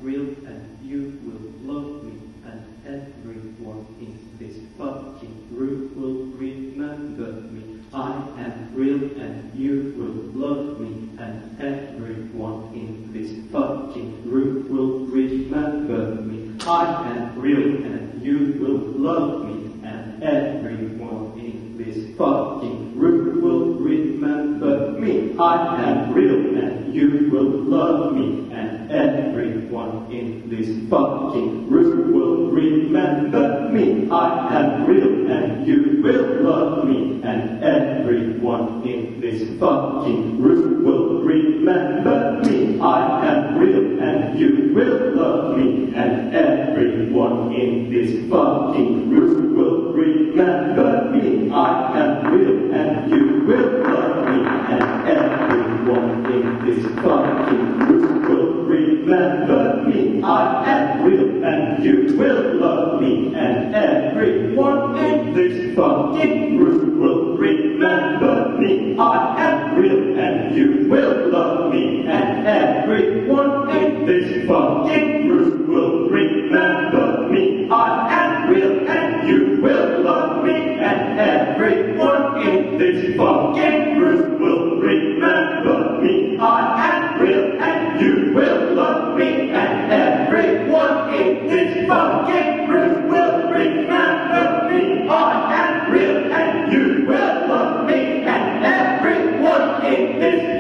real and you will love me, and everyone in this fucking room will remember me. I am real and you will love me, and everyone in this fucking room will remember me. I am real and you will love me, and everyone in this fucking room will remember me. I am real and you will love me, and everyone in this fucking room will remember me. I am real and you will love me, and everyone in this fucking room will remember me. I am real and you will love me, and everyone in this fucking room will remember me. I am real and you will love me, and everyone in this fucking room will remember me. I am real and you will love me, and everyone in this fucking room will remember me. I am real and you will love me, and everyone in this fucking room will remember me. I am real and you will love me, and everyone in this fucking room will remember me. I am real and you will love me, and everyone in this fucking room will remember me. I am real and you will love me, and everyone in this